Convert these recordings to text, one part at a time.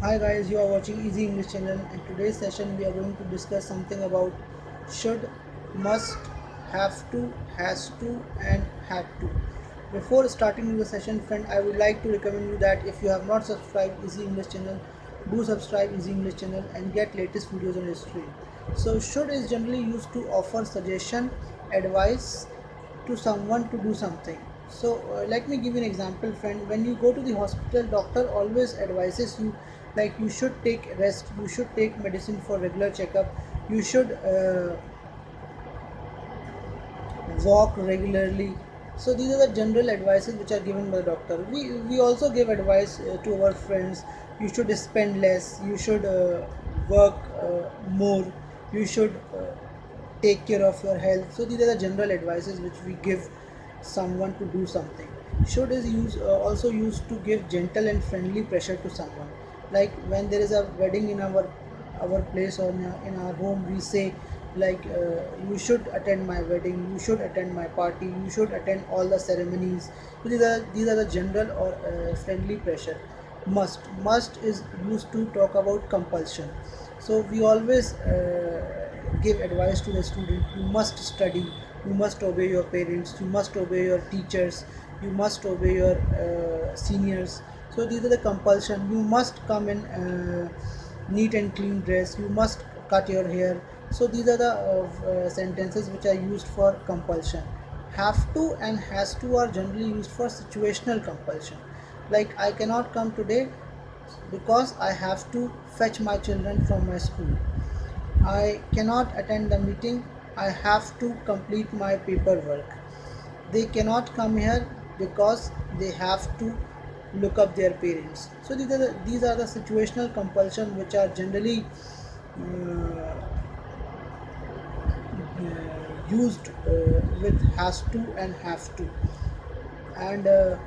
Hi guys, you are watching Easy English channel. In today's session we are going to discuss something about should, must, have to, has to and had to. Before starting the session friend, I would like to recommend you that if you have not subscribed Easy English channel, do subscribe Easy English channel and get latest videos on your screen. So should is generally used to offer suggestion, advice to someone to do something. So let me give you an example friend. When you go to the hospital, doctor always advises you like you should take rest, you should take medicine for regular checkup, you should walk regularly. So these are the general advices which are given by the doctor. We also give advice to our friends. You should spend less, you should work more, you should take care of your health. So these are the general advices which we give someone to do something. Should is also used to give gentle and friendly pressure to someone. Like when there is a wedding in our place or in our home, we say like you should attend my wedding, you should attend my party, you should attend all the ceremonies. So these are the general or friendly pressure. Must is used to talk about compulsion. So we always give advice to the student: you must study, you must obey your parents, you must obey your teachers, you must obey your seniors. So these are the compulsion. You must come in neat and clean dress, you must cut your hair. So these are the sentences which are used for compulsion. Have to and has to are generally used for situational compulsion. Like I cannot come today because I have to fetch my children from my school. I cannot attend the meeting, I have to complete my paperwork. They cannot come here because they have to look up their parents. So these are the situational compulsion which are generally used with has to and have to. And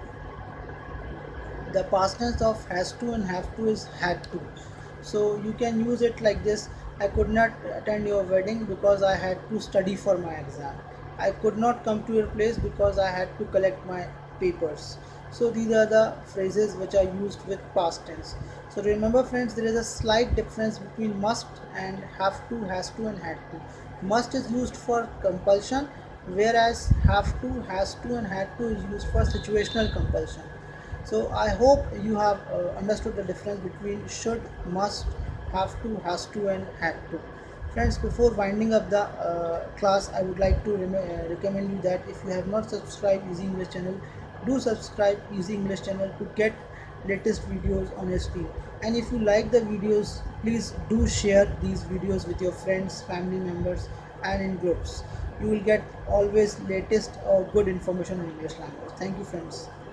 the past tense of has to and have to is had to. So you can use it like this: I could not attend your wedding because I had to study for my exam. I could not come to your place because I had to collect my papers. So these are the phrases which are used with past tense. So remember friends, there is a slight difference between must and have to, has to and had to. Must is used for compulsion, whereas have to, has to and had to is used for situational compulsion. So I hope you have understood the difference between should, must, have to, has to and had to. Friends, before winding up the class, I would like to recommend you that if you have not subscribed Easy English channel, do subscribe Easy English channel to get latest videos on your screen. And if you like the videos, please do share these videos with your friends, family members and in groups. You will get always latest or good information in English language. Thank you friends.